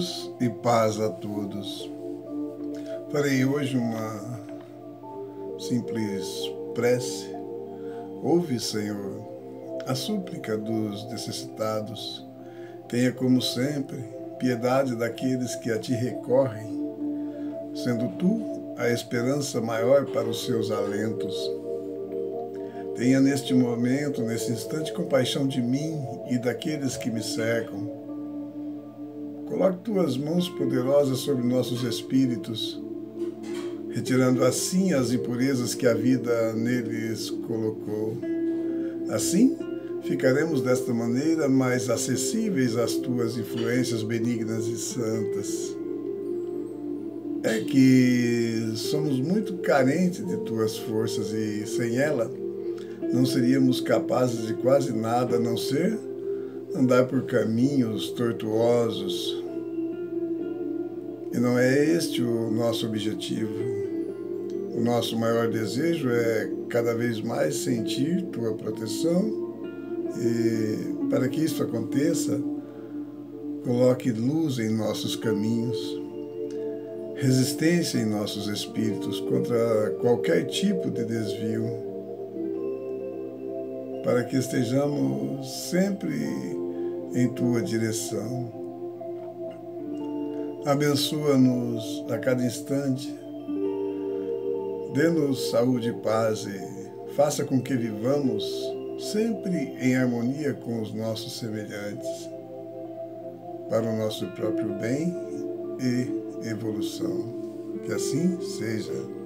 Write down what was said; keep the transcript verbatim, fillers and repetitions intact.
Luz e paz a todos. Farei hoje uma simples prece. Ouve, Senhor, a súplica dos necessitados. Tenha, como sempre, piedade daqueles que a ti recorrem, sendo tu a esperança maior para os seus alentos. Tenha neste momento, nesse instante, compaixão de mim e daqueles que me cercam. Coloque tuas mãos poderosas sobre nossos espíritos, retirando assim as impurezas que a vida neles colocou. Assim, ficaremos desta maneira mais acessíveis às tuas influências benignas e santas. É que somos muito carentes de tuas forças e, sem ela, não seríamos capazes de quase nada, a não ser andar por caminhos tortuosos. E não é este o nosso objetivo. O nosso maior desejo é cada vez mais sentir tua proteção e, para que isso aconteça, coloque luz em nossos caminhos, resistência em nossos espíritos contra qualquer tipo de desvio, para que estejamos sempre em tua direção. Abençoa-nos a cada instante, dê-nos saúde e paz e faça com que vivamos sempre em harmonia com os nossos semelhantes, para o nosso próprio bem e evolução. Que assim seja.